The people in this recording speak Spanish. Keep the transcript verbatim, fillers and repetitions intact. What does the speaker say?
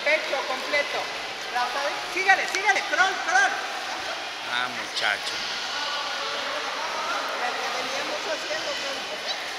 pecho completo. Brazo, sígale, sígale, crawl, crawl. Ah, muchacho. El que veníamos haciendo,